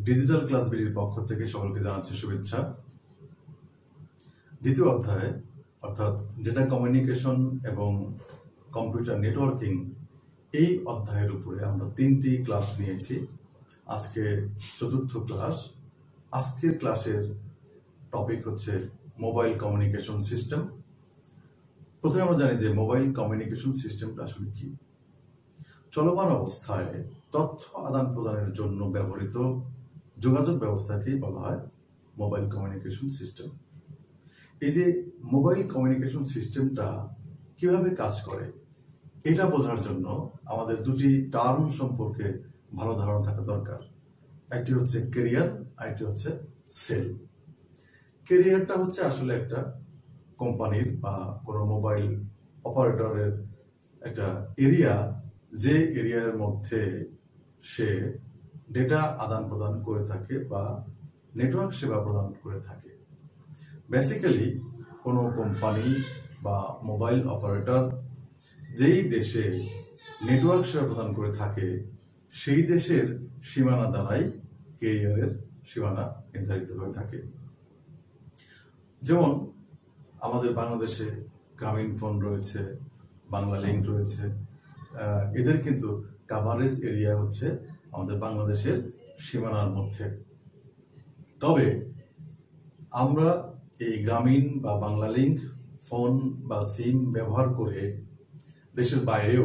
Digital class বিডির পক্ষ থেকে সকলকে জানাচ্ছি শুভেচ্ছা। দ্বিতীয় অধ্যায়ে অর্থাৎ ডেটা কমিউনিকেশন এবং কম্পিউটার নেটওয়ার্কিং এই অধ্যায়ের উপরে আমরা 3টি ক্লাস নিয়েছি। আজকে চতুর্থ ক্লাস। আজকের ক্লাসের টপিক হচ্ছে মোবাইল কমিউনিকেশন সিস্টেম। প্রথমে আমরা জানি যে মোবাইল কমিউনিকেশন সিস্টেমটা আসলে কি। চলমান অবস্থায় তথ্য আদান প্রদানের জন্য ব্যবহৃত যোগাযোগ ব্যবস্থাকেই বলা হয় মোবাইল কমিউনিকেশন সিস্টেম। এই যে মোবাইল কমিউনিকেশন সিস্টেমটা কিভাবে কাজ করে এটা বোঝার জন্য আমাদের দুটি টার্ম সম্পর্কে ভালো ধারণা থাকা দরকার। একটি হচ্ছে ক্যারিয়ার, আরেকটি হচ্ছে সেল। ক্যারিয়ারটা হচ্ছে আসলে একটা কোম্পানির বা কোনো মোবাইল অপারেটরের একটা এরিয়া, যে এরিয়ার মধ্যে সে ডেটা আদান প্রদান করে থাকে বা নেটওয়ার্ক সেবা প্রদান করে থাকে। বেসিক্যালি কোনো কোম্পানি বা মোবাইল অপারেটর যেই দেশে নেটওয়ার্ক সেবা প্রদান করে থাকে সেই দেশের সীমানা দ্বারাই ক্যারিয়ারের সীমানা নির্ধারিত হয়ে থাকে। যেমন আমাদের বাংলাদেশে গ্রামীণ ফোন রয়েছে, বাংলা লিংক রয়েছে, এদের কিন্তু কাভারেজ এরিয়া হচ্ছে আমাদের বাংলাদেশের সীমানার মধ্যে। তবে আমরা এই গ্রামীণ বা বাংলা লিংক ফোন বা সিম ব্যবহার করে দেশের বাইরেও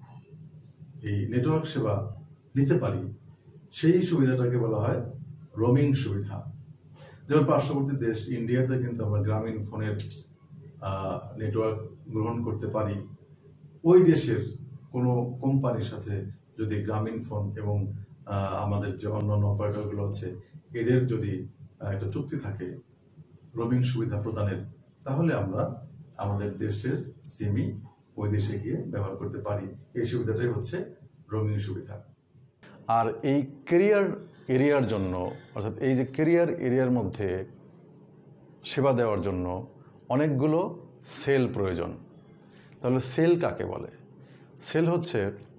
এই নেটওয়ার্ক সেবা নিতে পারি। সেই সুবিধাটাকে বলা হয় রোমিং সুবিধা। যেমন পার্শ্ববর্তী দেশ ইন্ডিয়াতে কিন্তু আমরা গ্রামীণ ফোনের নেটওয়ার্ক গ্রহণ করতে পারি। ওই দেশের কোনো কোম্পানির সাথে যদি গ্রামীণ ফোন এবং আমাদের যে অন্যান্য অপারেটরগুলো আছে এদের যদি একটা চুক্তি থাকে রোমিং সুবিধা প্রদানের, তাহলে আমরা আমাদের দেশের সিমই ওই দেশে গিয়ে ব্যবহার করতে পারি। এই সুবিধাটাই হচ্ছে রোমিং সুবিধা। আর এই ক্যারিয়ার এরিয়ার জন্য, অর্থাৎ এই যে ক্যারিয়ার এরিয়ার মধ্যে সেবা দেওয়ার জন্য অনেকগুলো সেল প্রয়োজন। তাহলে সেল কাকে বলে? সেল হচ্ছে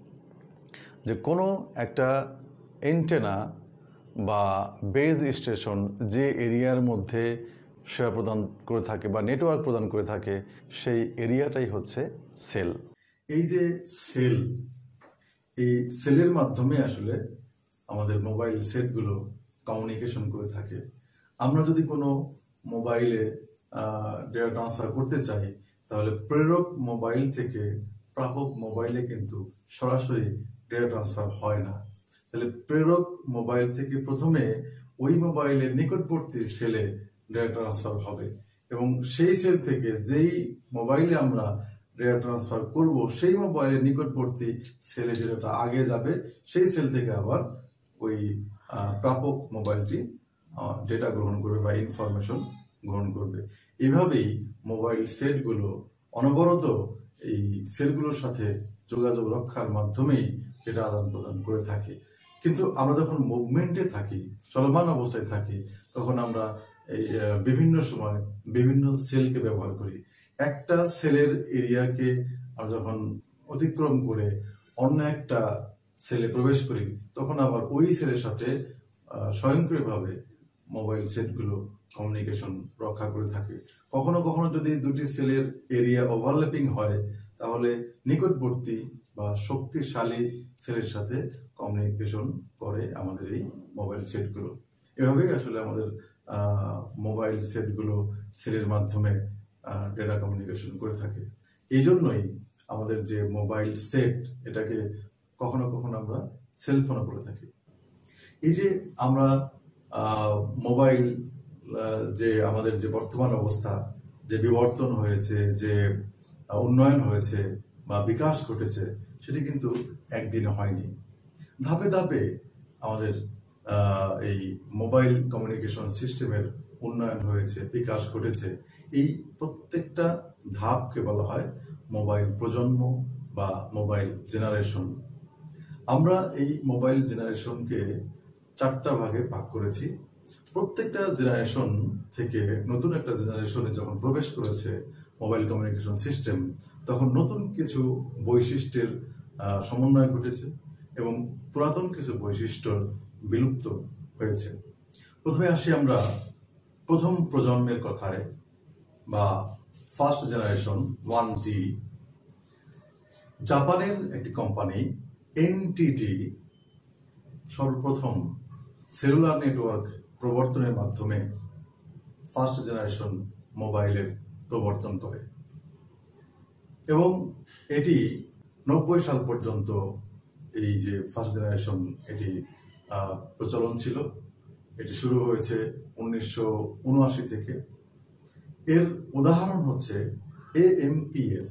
যে কোনো একটা এন্টেনা বা বেজ স্টেশন যে এরিয়ার মধ্যে সেবা প্রদান করে থাকে বা নেটওয়ার্ক প্রদান করে থাকে সেই এরিয়াটাই হচ্ছে সেল। এই যে সেল, এই সেলের মাধ্যমে আসলে আমাদের মোবাইল সেটগুলো কমিউনিকেশন করে থাকে। আমরা যদি কোনো মোবাইলে ডেটা ট্রান্সফার করতে চাই তাহলে প্রেরক মোবাইল থেকে প্রাপক মোবাইলে কিন্তু সরাসরি ডেটা ট্রান্সফার হয় না। তাহলে প্রেরক মোবাইল থেকে প্রথমে ওই মোবাইলের নিকটবর্তী সেলে ডেটা ট্রান্সফার হবে এবং সেই সেল থেকে যেই মোবাইলে আমরা ডেটা ট্রান্সফার করব সেই মোবাইলের নিকটবর্তী সেলে যে ডেটা আগে যাবে সেই সেল থেকে আবার ওই প্রাপক মোবাইলটি ডেটা গ্রহণ করবে বা ইনফরমেশন গ্রহণ করবে। এভাবেই মোবাইল সেটগুলো অনবরত এই সেলগুলোর সাথে যোগাযোগ রক্ষার মাধ্যমেই ডেটা আদান প্রদান করে থাকে। কিন্তু আমরা যখন মুভমেন্টে থাকি, চলমান অবস্থায় থাকি, তখন আমরা এই বিভিন্ন সময় বিভিন্ন সেলকে ব্যবহার করি। একটা সেলের এরিয়াকে আমরা যখন অতিক্রম করে অন্য একটা সেলে প্রবেশ করি তখন আবার ওই সেলের সাথে স্বয়ংক্রিয়ভাবে মোবাইল সেটগুলো কমিউনিকেশন রক্ষা করে থাকে। কখনো কখনো যদি দুটি সেলের এরিয়া ওভারল্যাপিং হয় তাহলে নিকটবর্তী বা শক্তিশালী সেলের সাথে কমিউনিকেশন করে আমাদের এই মোবাইল সেটগুলো। এভাবেই আসলে আমাদের মোবাইল সেটগুলো সেলের মাধ্যমে ডেটা কমিউনিকেশন করে থাকে। এই জন্যই আমাদের যে মোবাইল সেট এটাকে কখনো কখনো আমরা সেলফোনও বলে থাকি। এই যে আমরা মোবাইল যে আমাদের যে বর্তমান অবস্থা, যে বিবর্তন হয়েছে, যে উন্নয়ন হয়েছে বা বিকাশ ঘটেছে সেটি কিন্তু একদিনে হয়নি। ধাপে ধাপে আমাদের এই মোবাইল কমিউনিকেশন সিস্টেমের উন্নয়ন হয়েছে, বিকাশ ঘটেছে। এই প্রত্যেকটা ধাপকে বলা হয় মোবাইল প্রজন্ম বা মোবাইল জেনারেশন। আমরা এই মোবাইল জেনারেশনকে 4টা ভাগে ভাগ করেছি। প্রত্যেকটা জেনারেশন থেকে নতুন একটা জেনারেশনে যখন প্রবেশ করেছে মোবাইল কমিউনিকেশন সিস্টেম, তখন নতুন কিছু বৈশিষ্ট্যের সমন্বয় ঘটেছে এবং পুরাতন কিছু বৈশিষ্ট্য বিলুপ্ত হয়েছে। প্রথমে আসি আমরা প্রথম প্রজন্মের কথায় বা ফার্স্ট জেনারেশন 1G। জাপানের একটি কোম্পানি এনটিটি সর্বপ্রথম সেলুলার নেটওয়ার্ক প্রবর্তনের মাধ্যমে ফার্স্ট জেনারেশন মোবাইলের প্রবর্তন করে এবং এটি 90 সাল পর্যন্ত এই যে ফার্স্ট জেনারেশন এটি প্রচলন ছিল। এটি শুরু হয়েছে 1979 থেকে। এর উদাহরণ হচ্ছে AMPS।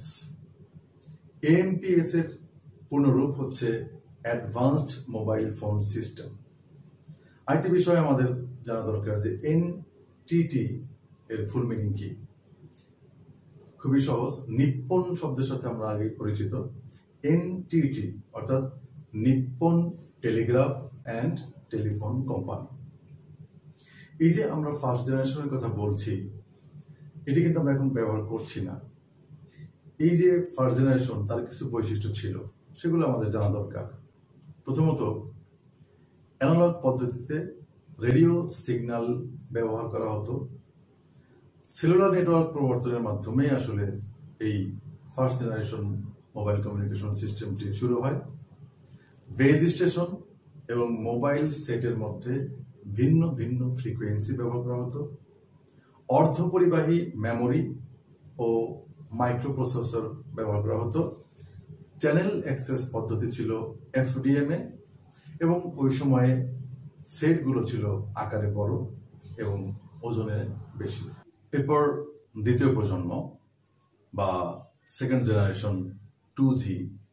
AMPS এর পূর্ণরূপ হচ্ছে অ্যাডভান্সড মোবাইল ফোন সিস্টেম। আরেকটি বিষয় আমাদের জানা দরকার যে এনটিটি এর ফুল মিনিং কি। খুবই সহজ, নিপ্পন শব্দের সাথে আমরা আগে পরিচিত। এনটিটি অর্থাৎ Nippon telegraph and telephone company. এই যে আমরা ফার্স্ট জেনারেশনের কথা বলছি, এটি কিন্তু আমরা এখন ব্যবহার করছি না। এই যে ফার্স্ট জেনারেশন, তার কিছু বৈশিষ্ট্য ছিল, সেগুলো আমাদের জানা দরকার। প্রথমত, অ্যানালগ পদ্ধতিতে রেডিও সিগন্যাল ব্যবহার করা হতো। সেলুলার নেটওয়ার্ক প্রবর্তনের মাধ্যমে আসলে এই ফার্স্ট জেনারেশন মোবাইল কমিউনিকেশন সিস্টেমটি শুরু হয়। বেজ স্টেশন এবং মোবাইল সেটের মধ্যে ভিন্ন ভিন্ন ফ্রিকোয়েন্সি ব্যবহার করা হতো। অর্ধপরিবাহী মেমোরি ও মাইক্রোপ্রসেসর ব্যবহার করা হতো। চ্যানেল অ্যাক্সেস পদ্ধতি ছিল FDMA এবং ওই সময়ে সেটগুলো ছিল আকারে বড় এবং ওজনে বেশি। এরপর দ্বিতীয় প্রজন্ম বা second generation 2G।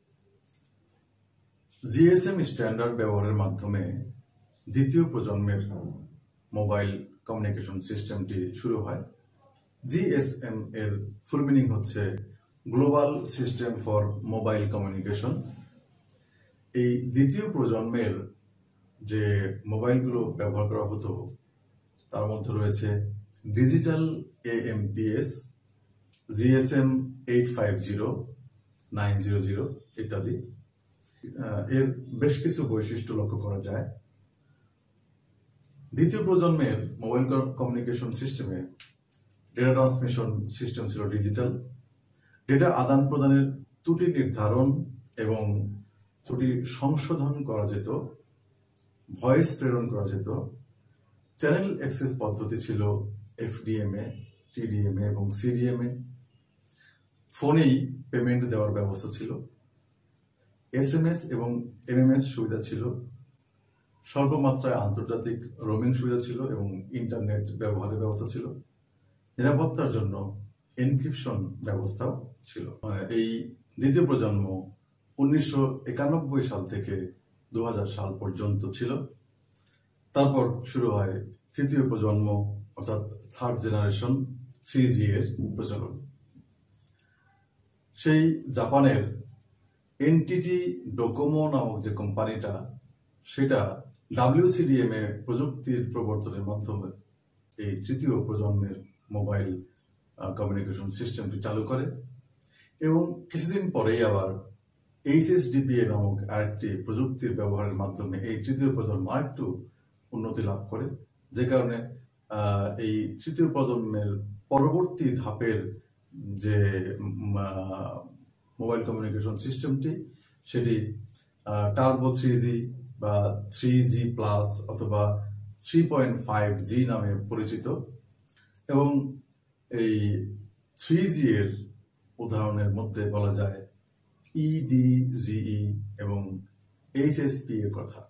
GSM standard ব্যবহারের মাধ্যমে দ্বিতীয় প্রজন্মের মোবাইল কমিউনিকেশন সিস্টেমটি শুরু হয়। GSM এর ফুল মিনিং হচ্ছে global system for mobile communication. এই দ্বিতীয় প্রজন্মের যে মোবাইলগুলো ব্যবহার করা হতো তার মধ্যে রয়েছে ডিজিটাল AMPS, GSM 850, 900 ইত্যাদি। এর বেশ কিছু বৈশিষ্ট্য লক্ষ্য করা যায়। দ্বিতীয় প্রজন্মের মোবাইল কমিউনিকেশন সিস্টেমে ডেটা ট্রান্সমিশন সিস্টেম ছিল ডিজিটাল। ডেটা আদান প্রদানের ত্রুটি নির্ধারণ এবং ত্রুটি সংশোধন করা যেত, ভয়েস প্রেরণ করা যেত। চ্যানেল অ্যাক্সেস পদ্ধতি ছিল FDMA, TDMA এবং CDMA। ফোনেই পেমেন্ট দেওয়ার ব্যবস্থা ছিল। SMS এবং MMS সুবিধা ছিল। স্বল্পমাত্রায় আন্তর্জাতিক রোমিং সুবিধা ছিল এবং ইন্টারনেট ব্যবহারের ব্যবস্থা ছিল। নিরাপত্তার জন্য এনক্রিপশন ব্যবস্থা ছিল। এই দ্বিতীয় প্রজন্ম 1991 সাল থেকে 2000 সাল পর্যন্ত ছিল। তারপর শুরু হয় তৃতীয় প্রজন্ম অর্থাৎ থার্ড জেনারেশন 3G এর প্রচলন। সেই জাপানের এনটিটি ডোকোমো নামক যে কোম্পানিটা, সেটা WCDMA প্রযুক্তির প্রবর্তনের মাধ্যমে এই তৃতীয় প্রজন্মের মোবাইল কমিউনিকেশন সিস্টেমটি চালু করে এবং কিছুদিন পরেই আবার HSDPA নামক আরেকটি প্রযুক্তির ব্যবহারের মাধ্যমে এই তৃতীয় প্রজন্ম আরেকটু উন্নতি লাভ করে, যে কারণে এই তৃতীয় প্রজন্মের পরবর্তী ধাপের যে মোবাইল কমিউনিকেশন সিস্টেমটি, সেটি টার্বো 3G বা 3G প্লাস অথবা 3.5G নামে পরিচিত। এবং এই 3G এর উদাহরণের মধ্যে বলা যায় EDGE এবং HSP এর কথা।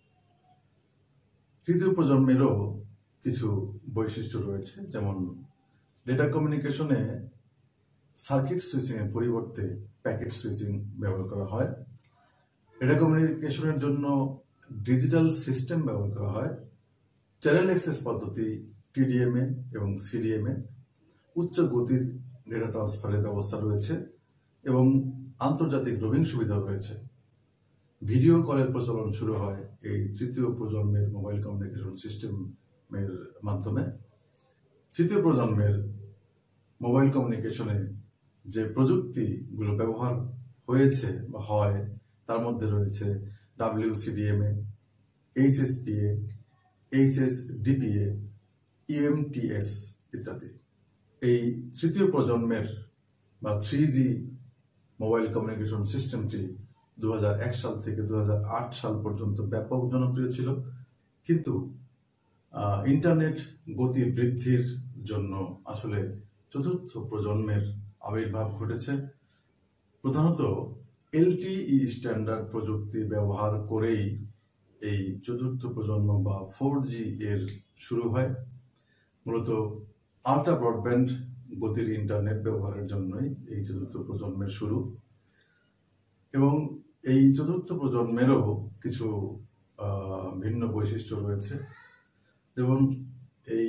তৃতীয় প্রজন্মেরও কিছু বৈশিষ্ট্য রয়েছে, যেমন ডেটা কমিউনিকেশনে সার্কিট সুইচিং এর পরিবর্তে প্যাকেট সুইচিং ব্যবহার করা হয়। ডেটা কমিউনিকেশনের জন্য ডিজিটাল সিস্টেম ব্যবহার করা হয়। চ্যানেল অ্যাক্সেস পদ্ধতি TDMA এবং CDMA। উচ্চ গতির ডেটা ট্রান্সফারের ব্যবস্থা রয়েছে এবং আন্তর্জাতিক রোমিং সুবিধা রয়েছে। ভিডিও কলের প্রচলন শুরু হয় এই তৃতীয় প্রজন্মের মোবাইল কমিউনিকেশন সিস্টেমের মাধ্যমে। তৃতীয় প্রজন্মের মোবাইল কমিউনিকেশনে যে প্রযুক্তিগুলো ব্যবহার হয়েছে বা হয় তার মধ্যে রয়েছে WCDMA, HSPA, HSDPA, UMTS ইত্যাদি। এই তৃতীয় প্রজন্মের বা 3G মোবাইল কমিউনিকেশন সিস্টেমটি 2001 সাল থেকে 2008 সাল পর্যন্ত ব্যাপক জনপ্রিয় ছিল, কিন্তু ইন্টারনেট গতি বৃদ্ধির জন্য আসলে চতুর্থ প্রজন্মের আবির্ভাব ঘটেছে। প্রধানত LTE স্ট্যান্ডার্ড প্রযুক্তি ব্যবহার করেই এই চতুর্থ প্রজন্ম বা 4G এর শুরু হয়। মূলত আল্ট্রা ব্রডব্যান্ড গতির ইন্টারনেট ব্যবহারের জন্যই এই চতুর্থ প্রজন্মের শুরু, এবং এই চতুর্থ প্রজন্মেরও কিছু ভিন্ন বৈশিষ্ট্য রয়েছে। যেমন এই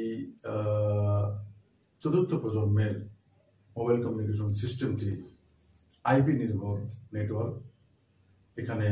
চতুর্থ প্রজন্মের মোবাইল কমিউনিকেশন সিস্টেমটি IP নির্ভর নেটওয়ার্ক। এখানে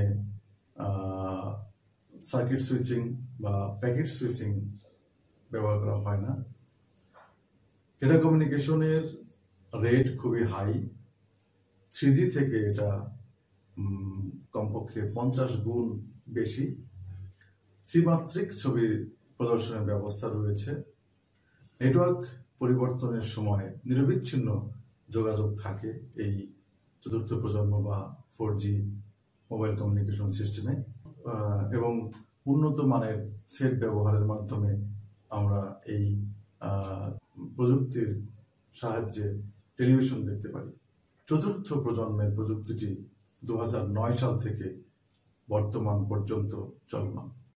সার্কিট সুইচিং বা প্যাকেট সুইচিং ব্যবহার করা হয় না। ডেটা কমিউনিকেশনের রেট খুবই হাই। 3G থেকে এটা কমপক্ষে 50 গুণ বেশি। ত্রিমাত্রিক ছবি প্রদর্শনের ব্যবস্থা রয়েছে। নেটওয়ার্ক পরিবর্তনের সময় নিরবিচ্ছিন্ন যোগাযোগ থাকে এই চতুর্থ প্রজন্ম বা 4G মোবাইল কমিউনিকেশন সিস্টেমে, এবং উন্নত মানের সেট ব্যবহারের মাধ্যমে আমরা এই প্রযুক্তির সাহায্যে টেলিভিশন দেখতে পারি। চতুর্থ প্রজন্মের প্রযুক্তিটি 2009 সাল থেকে বর্তমান পর্যন্ত চলমান।